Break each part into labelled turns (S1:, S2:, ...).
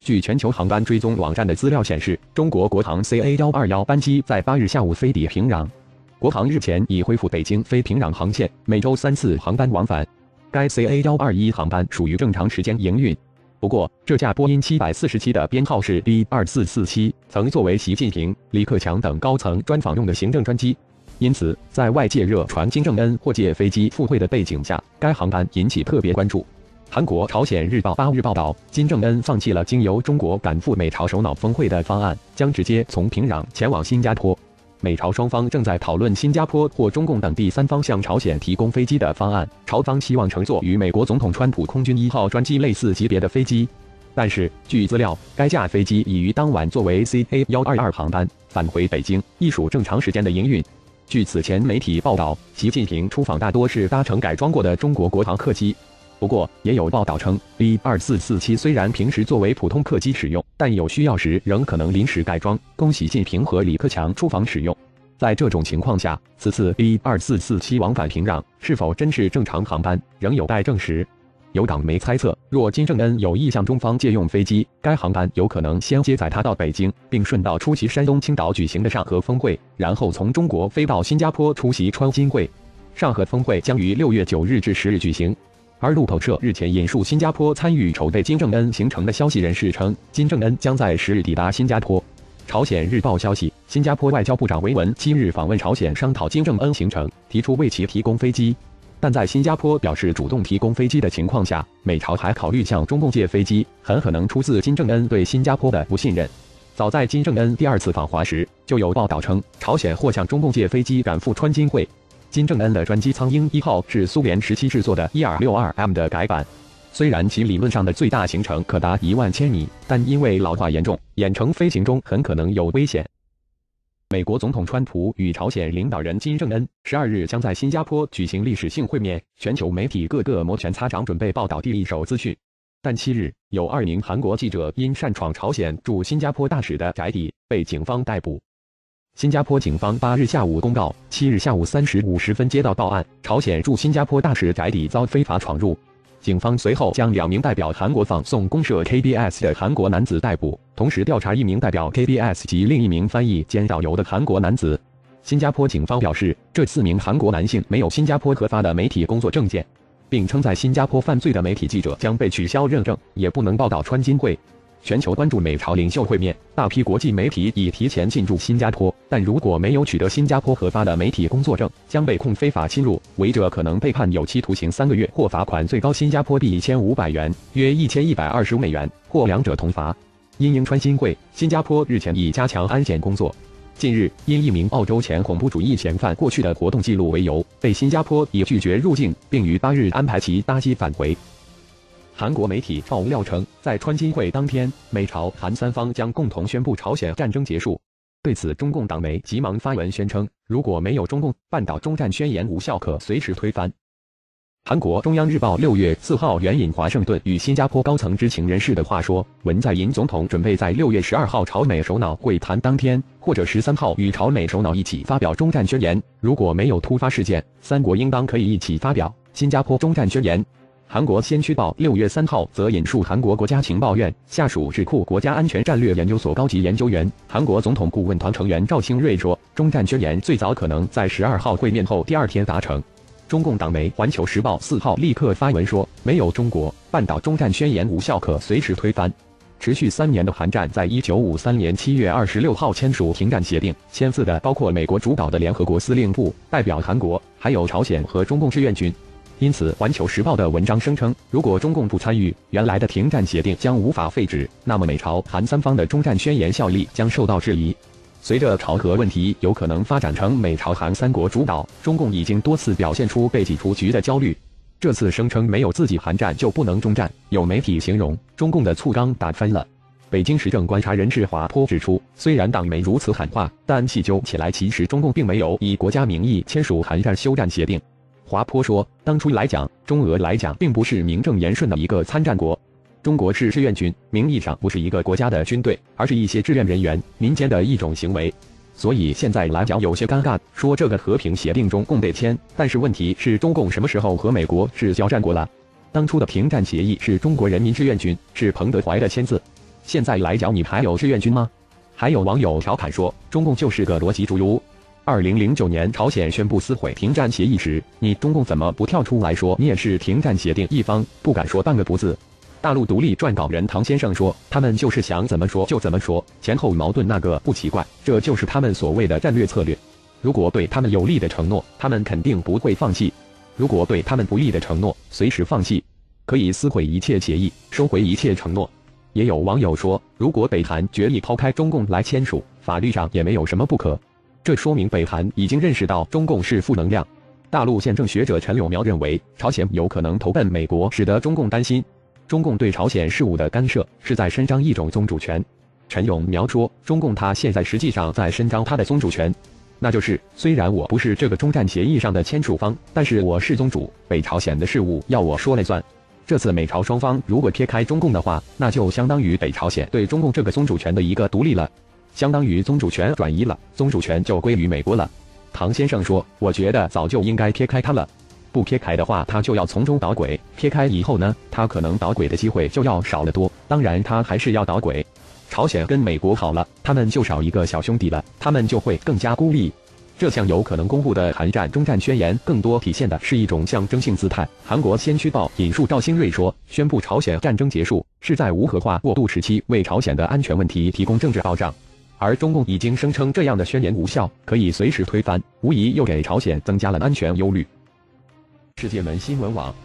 S1: 据全球航班追踪网站的资料显示，中国国航 CA121班机在8日下午飞抵平壤。国航日前已恢复北京飞平壤航线，每周3次航班往返。该 CA121航班属于正常时间营运。不过，这架波音747的编号是 B2447，曾作为习近平、李克强等高层专访用的行政专机。因此，在外界热传金正恩或借飞机赴会的背景下，该航班引起特别关注。韩国《朝鲜日报》8日报道，金正恩放弃了经由中国赶赴美朝首脑峰会的方案，将直接从平壤前往新加坡。美朝双方正在讨论新加坡或中共等第三方向朝鲜提供飞机的方案，朝方希望乘坐与美国总统川普空军1号专机类似级别的飞机。但是，据资料，该架飞机已于当晚作为 CA122航班返回北京，亦属正常时间的营运。据此前媒体报道，习近平出访大多是搭乘改装过的中国国航客机。不过，也有报道称 ，B2447虽然平时作为普通客机使用，但有需要时仍可能临时改装，供习近平和李克强出访使用。在这种情况下，此次 B2447往返平壤是否真是正常航班，仍有待证实。有港媒猜测，若金正恩有意向中方借用飞机，该航班有可能先接载他到北京，并顺道出席山东青岛举行的上合峰会，然后从中国飞到新加坡出席川金会。上合峰会将于6月9日至10日举行。而路透社日前引述新加坡参与筹备金正恩行程的消息人士称，金正恩将在10日抵达新加坡。朝鲜日报消息，新加坡外交部长维文7日访问朝鲜，商讨金正恩行程，提出为其提供飞机。但在新加坡表示主动提供飞机的情况下，美朝还考虑向中共借飞机，很可能出自金正恩对新加坡的不信任。早在金正恩第2次访华时，就有报道称，朝鲜或向中共借飞机赶赴川金会。金正恩的专机苍鹰1号是苏联时期制作的 1262M 的改版，虽然其理论上的最大行程可达1万千米，但因为老化严重，远程飞行中很可能有危险。美国总统川普与朝鲜领导人金正恩12日将在新加坡举行历史性会面，全球媒体各个摩拳擦掌准备报道第一手资讯。但7日，有2名韩国记者因擅闯朝鲜驻新加坡大使的宅邸，被警方逮捕。新加坡警方8日下午公告，7日下午3时50分接到报案，朝鲜驻新加坡大使宅邸遭非法闯入。警方随后将2名代表韩国放送公社 KBS 的韩国男子逮捕，同时调查1名代表 KBS 及另1名翻译兼导游的韩国男子。新加坡警方表示，这4名韩国男性没有新加坡核发的媒体工作证件，并称在新加坡犯罪的媒体记者将被取消认证，也不能报道川金会。全球关注美朝领袖会面，大批国际媒体已提前进驻新加坡，但如果没有取得新加坡核发的媒体工作证，将被控非法侵入，违者可能被判有期徒刑3个月或罚款最高新加坡币1500元，约1125美元，或两者同罚。因应川金会，新加坡日前已加强安检工作。近日，因1名澳洲前恐怖主义嫌犯过去的活动记录为由，被新加坡已拒绝入境，并于8日安排其搭机返回。韩国媒体爆料称，在川金会当天，美朝韩3方将共同宣布朝鲜战争结束。对此，中共党媒急忙发文宣称，如果没有中共，半岛中战宣言无效，可随时推翻。韩国中央日报6月4号援引华盛顿与新加坡高层知情人士的话说，文在寅总统准备在6月12号朝美首脑会谈当天，或者13号与朝美首脑一起发表终战宣言。如果没有突发事件，3国应当可以一起发表新加坡终战宣言。韩国先驱报6月3号则引述韩国国家情报院下属智库国家安全战略研究所高级研究员、韩国总统顾问团成员赵兴瑞说，终战宣言最早可能在12号会面后第2天达成。中共党媒《环球时报》4号立刻发文说，没有中国，半岛终战宣言无效，可随时推翻。持续3年的韩战在1953年7月26号签署停战协定，签字的包括美国主导的联合国司令部、代表韩国，还有朝鲜和中共志愿军。因此，《环球时报》的文章声称，如果中共不参与，原来的停战协定将无法废止，那么美朝韩3方的终战宣言效力将受到质疑。随着朝核问题有可能发展成美朝韩3国主导，中共已经多次表现出被挤出局的焦虑。这次声称没有自己韩战就不能终战，有媒体形容中共的醋缸打翻了。北京时政观察人士华坡指出，虽然党媒如此喊话，但细究起来，其实中共并没有以国家名义签署韩战休战协定。华坡说，当初来讲，中俄来讲并不是名正言顺的一个参战国，中国是志愿军，名义上不是一个国家的军队，而是一些志愿人员民间的一种行为。所以现在来讲有些尴尬，说这个和平协定中共得签，但是问题是中共什么时候和美国是交战国了？当初的停战协议是中国人民志愿军，是彭德怀的签字。 现在来剿你还有志愿军吗？还有网友调侃说，中共就是个逻辑猪油。2009年朝鲜宣布撕毁停战协议时，你中共怎么不跳出来说你也是停战协定一方，不敢说半个不字？大陆独立撰稿人唐先生说，他们就是想怎么说就怎么说，前后矛盾那个不奇怪，这就是他们所谓的战略策略。如果对他们有利的承诺，他们肯定不会放弃；如果对他们不利的承诺，随时放弃，可以撕毁一切协议，收回一切承诺。也有网友说，如果北韩决意抛开中共来签署，法律上也没有什么不可。这说明北韩已经认识到中共是负能量。大陆宪政学者陈友苗认为，朝鲜有可能投奔美国，使得中共担心中共对朝鲜事务的干涉是在伸张一种宗主权。陈友苗说，中共他现在实际上在伸张他的宗主权，那就是虽然我不是这个中战协议上的签署方，但是我是宗主，北朝鲜的事务要我说了算。这次美朝双方如果撇开中共的话，那就相当于北朝鲜对中共这个宗主权的一个独立了。相当于宗主权转移了，宗主权就归于美国了。唐先生说，我觉得早就应该撇开它了，不撇开的话，他就要从中捣鬼，撇开以后呢，他可能捣鬼的机会就要少得多，当然他还是要捣鬼。朝鲜跟美国好了，他们就少一个小兄弟了，他们就会更加孤立。这项有可能公布的韩战终战宣言，更多体现的是一种象征性姿态。韩国先驱报引述赵新瑞说，宣布朝鲜战争结束，是在无核化过渡时期为朝鲜的安全问题提供政治保障。而中共已经声称这样的宣言无效，可以随时推翻，无疑又给朝鲜增加了安全忧虑。世界门新闻网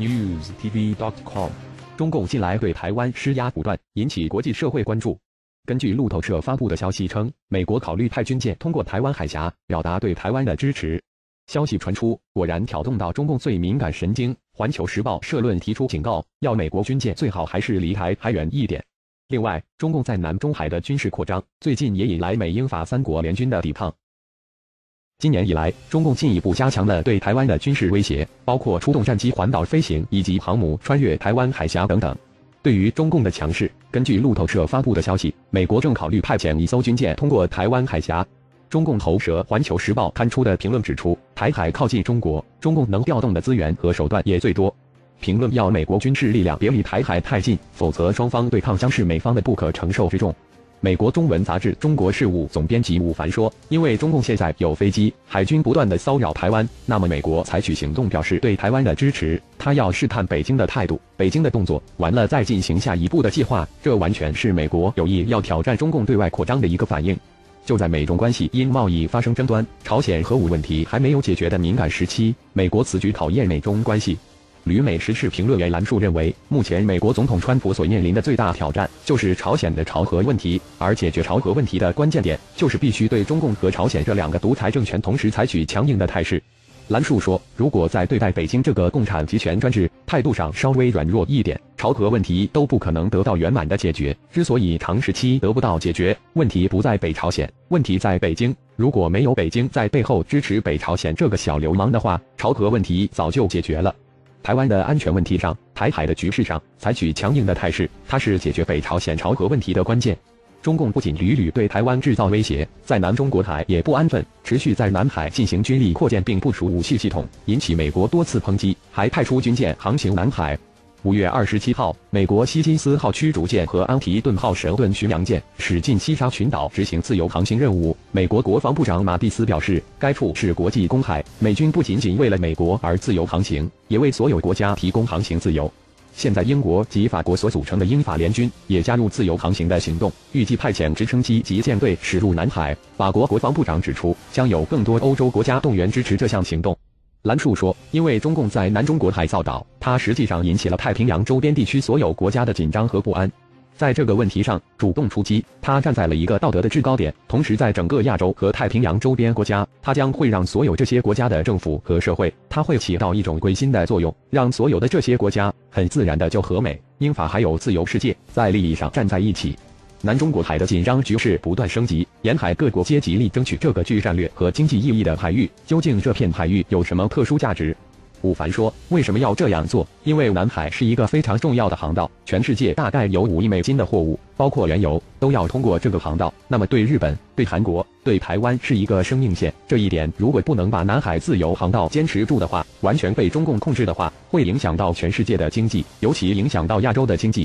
S1: mnewstv.com， 中共近来对台湾施压不断，引起国际社会关注。根据路透社发布的消息称，美国考虑派军舰通过台湾海峡，表达对台湾的支持。消息传出，果然挑动到中共最敏感神经。环球时报社论提出警告，要美国军舰最好还是离台还远一点。另外，中共在南中海的军事扩张，最近也引来美英法三国联军的抵抗。今年以来，中共进一步加强了对台湾的军事威胁，包括出动战机环岛飞行以及航母穿越台湾海峡等等。对于中共的强势，根据路透社发布的消息，美国正考虑派遣一艘军舰通过台湾海峡。中共喉舌《环球时报》刊出的评论指出，台海靠近中国，中共能调动的资源和手段也最多。评论要美国军事力量别离台海太近，否则双方对抗将是美方的不可承受之重。美国中文杂志《中国事务》总编辑伍凡说，因为中共现在有飞机、海军不断的骚扰台湾，那么美国采取行动表示对台湾的支持，他要试探北京的态度，北京的动作，完了再进行下一步的计划，这完全是美国有意要挑战中共对外扩张的一个反应。就在美中关系因贸易发生争端、朝鲜核武问题还没有解决的敏感时期，美国此举考验美中关系。旅美时事评论员兰树认为，目前美国总统川普所面临的最大挑战就是朝鲜的朝核问题，而解决朝核问题的关键点就是必须对中共和朝鲜这两个独裁政权同时采取强硬的态势。兰树说，如果在对待北京这个共产集权专制态度上稍微软弱一点，朝核问题都不可能得到圆满的解决。之所以长时期得不到解决，问题不在北朝鲜，问题在北京。如果没有北京在背后支持北朝鲜这个小流氓的话，朝核问题早就解决了。台湾的安全问题上，台海的局势上，采取强硬的态势，它是解决北朝鲜朝核问题的关键。中共不仅屡屡对台湾制造威胁，在南中国台也不安分，持续在南海进行军力扩建并部署武器系统，引起美国多次抨击，还派出军舰航行南海。5月27号，美国希金斯号驱逐舰和安提顿号神盾巡洋舰驶进西沙群岛执行自由航行任务。美国国防部长马蒂斯表示，该处是国际公海，美军不仅仅为了美国而自由航行，也为所有国家提供航行自由。现在英国及法国所组成的英法联军也加入自由航行的行动，预计派遣直升机及舰队驶入南海。法国国防部长指出，将有更多欧洲国家动员支持这项行动。兰树说，因为中共在南中国海造岛，它实际上引起了太平洋周边地区所有国家的紧张和不安。在这个问题上主动出击，它站在了一个道德的制高点，同时在整个亚洲和太平洋周边国家，它将会让所有这些国家的政府和社会，它会起到一种归心的作用，让所有的这些国家很自然的就和美、英法还有自由世界在利益上站在一起。南中国海的紧张局势不断升级，沿海各国皆极力争取这个具战略和经济意义的海域。究竟这片海域有什么特殊价值？伍凡说，为什么要这样做？因为南海是一个非常重要的航道，全世界大概有5亿美金的货物，包括原油，都要通过这个航道。那么对日本、对韩国、对台湾是一个生命线。这一点如果不能把南海自由航道坚持住的话，完全被中共控制的话，会影响到全世界的经济，尤其影响到亚洲的经济。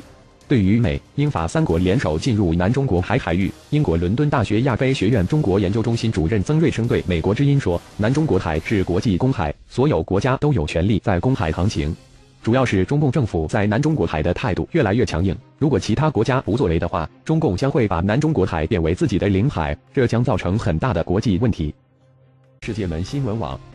S1: 对于美、英法三国联手进入南中国海域，英国伦敦大学亚非学院中国研究中心主任曾瑞生对美国之音说：“南中国海是国际公海，所有国家都有权利在公海航行。主要是中共政府在南中国海的态度越来越强硬，如果其他国家不作为的话，中共将会把南中国海变为自己的领海，这将造成很大的国际问题。”世界门新闻网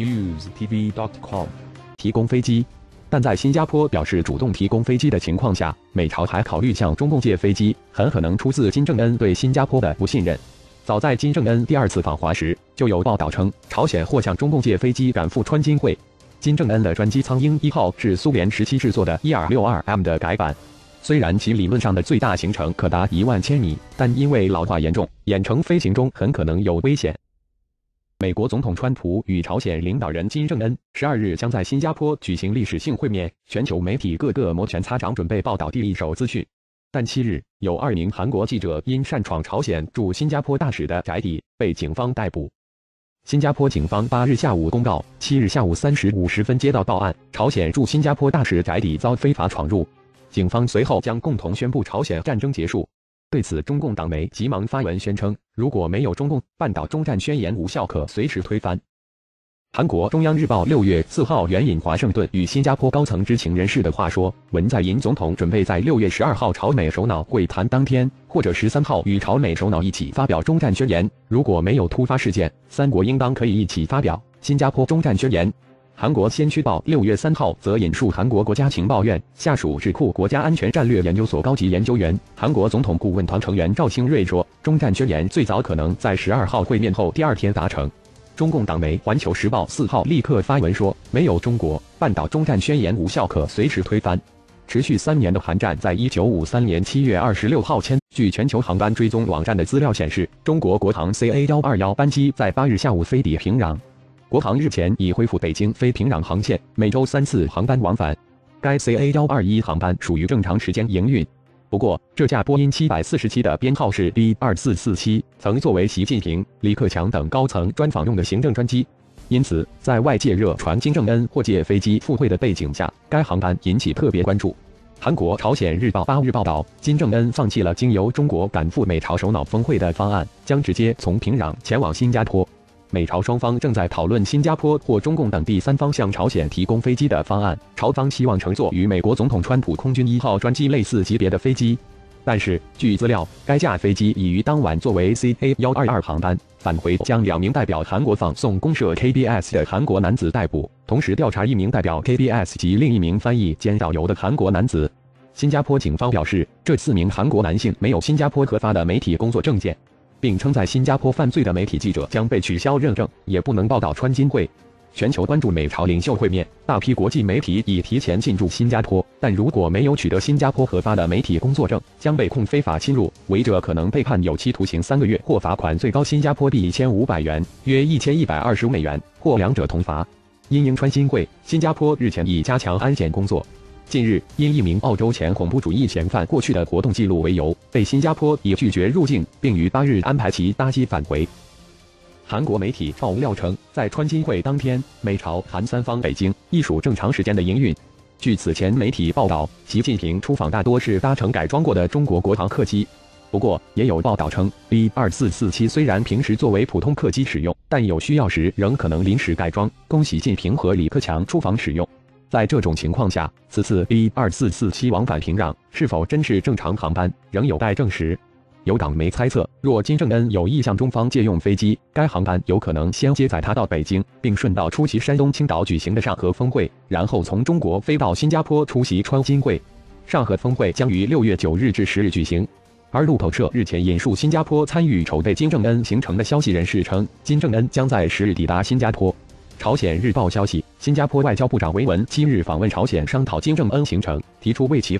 S1: mnewstv.com 提供飞机。但在新加坡表示主动提供飞机的情况下，美朝还考虑向中共借飞机，很可能出自金正恩对新加坡的不信任。早在金正恩第2次访华时，就有报道称朝鲜或向中共借飞机赶赴川金会。金正恩的专机苍鹰1号是苏联时期制作的 ER-62M 的改版，虽然其理论上的最大行程可达1万千米，但因为老化严重，远程飞行中很可能有危险。美国总统川普与朝鲜领导人金正恩12日将在新加坡举行历史性会面，全球媒体各个摩拳擦掌准备报道第一手资讯。但7日，有2名韩国记者因擅闯朝鲜驻新加坡大使的宅邸，被警方逮捕。新加坡警方8日下午公告，7日下午3时50分接到报案，朝鲜驻新加坡大使宅邸遭非法闯入，警方随后将共同宣布朝鲜战争结束。对此，中共党媒急忙发文宣称，如果没有中共，半岛中战宣言无效，可随时推翻。韩国中央日报6月4号援引华盛顿与新加坡高层知情人士的话说，文在寅总统准备在6月12号朝美首脑会谈当天，或者13号与朝美首脑一起发表终战宣言。如果没有突发事件，三国应当可以一起发表新加坡终战宣言。韩国先驱报6月3号则引述韩国国家情报院下属智库国家安全战略研究所高级研究员、韩国总统顾问团成员赵兴瑞说，终战宣言最早可能在12号会面后第2天达成。中共党媒《环球时报》4号立刻发文说，没有中国，半岛终战宣言无效，可随时推翻。持续3年的韩战在1953年7月26号签。据全球航班追踪网站的资料显示，中国国航 CA121班机在8日下午飞抵平壤。国航日前已恢复北京飞平壤航线，每周3次航班往返。该 CA121航班属于正常时间营运。不过，这架波音747的编号是 B2447，曾作为习近平、李克强等高层专访用的行政专机。因此，在外界热传金正恩或借飞机赴会的背景下，该航班引起特别关注。韩国朝鲜日报8日报道，金正恩放弃了经由中国赶赴美朝首脑峰会的方案，将直接从平壤前往新加坡。美朝双方正在讨论新加坡或中共等第三方向朝鲜提供飞机的方案，朝方希望乘坐与美国总统川普空军1号专机类似级别的飞机。但是，据资料，该架飞机已于当晚作为 CA122航班返回，将2名代表韩国放送公社 KBS 的韩国男子逮捕，同时调查1名代表 KBS 及另1名翻译兼导游的韩国男子。新加坡警方表示，这4名韩国男性没有新加坡核发的媒体工作证件，并称在新加坡犯罪的媒体记者将被取消认证，也不能报道川金会。全球关注美朝领袖会面，大批国际媒体已提前进驻新加坡，但如果没有取得新加坡核发的媒体工作证，将被控非法侵入，违者可能被判有期徒刑3个月或罚款最高新加坡币1500元，约1125美元，或两者同罚。因应川金会，新加坡日前已加强安检工作。近日，因1名澳洲前恐怖主义嫌犯过去的活动记录为由，被新加坡已拒绝入境，并于8日安排其搭机返回。韩国媒体爆料称，在川金会当天，美朝韩三方北京亦属正常时间的营运。据此前媒体报道，习近平出访大多是搭乘改装过的中国国航客机。不过，也有报道称 ，B2447 虽然平时作为普通客机使用，但有需要时仍可能临时改装，供习近平和李克强出访使用。在这种情况下，此次 B2447 往返平壤是否真是正常航班，仍有待证实。有港媒猜测，若金正恩有意向中方借用飞机，该航班有可能先接载他到北京，并顺道出席山东青岛举行的上合峰会，然后从中国飞到新加坡出席川金会。上合峰会将于6月9日至10日举行。而路透社日前引述新加坡参与筹备金正恩行程的消息人士称，金正恩将在10日抵达新加坡。朝鲜日报消息，新加坡外交部长维文7日访问朝鲜，商讨金正恩行程，提出为其